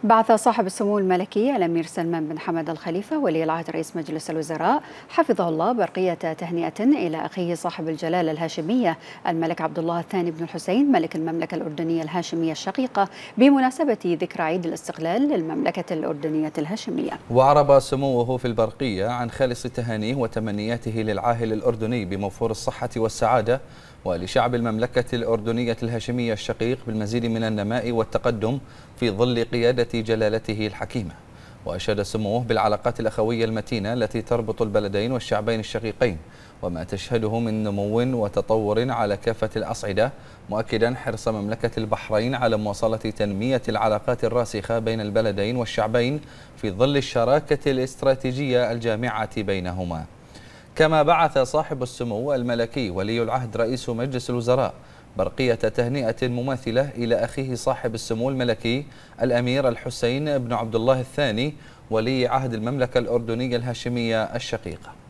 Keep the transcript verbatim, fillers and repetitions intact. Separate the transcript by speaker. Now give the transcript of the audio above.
Speaker 1: بعث صاحب السمو الملكي الأمير سلمان بن حمد الخليفة ولي العهد رئيس مجلس الوزراء حفظه الله برقية تهنئة إلى أخيه صاحب الجلالة الهاشمية الملك عبد الله الثاني بن الحسين ملك المملكة الأردنية الهاشمية الشقيقة بمناسبة ذكرى عيد الاستقلال للمملكة الأردنية الهاشمية.
Speaker 2: وعرب سموه في البرقية عن خالص تهانيه وتمنياته للعاهل الأردني بموفور الصحة والسعادة ولشعب المملكة الأردنية الهاشمية الشقيق بالمزيد من النماء والتقدم في ظل قيادة جلالته الحكيمة. وأشاد سموه بالعلاقات الأخوية المتينة التي تربط البلدين والشعبين الشقيقين وما تشهده من نمو وتطور على كافة الأصعدة، مؤكدا حرص مملكة البحرين على مواصلة تنمية العلاقات الراسخة بين البلدين والشعبين في ظل الشراكة الاستراتيجية الجامعة بينهما. كما بعث صاحب السمو الملكي ولي العهد رئيس مجلس الوزراء برقية تهنئة مماثلة إلى أخيه صاحب السمو الملكي الأمير الحسين بن عبد الله الثاني ولي عهد المملكة الأردنية الهاشمية الشقيقة.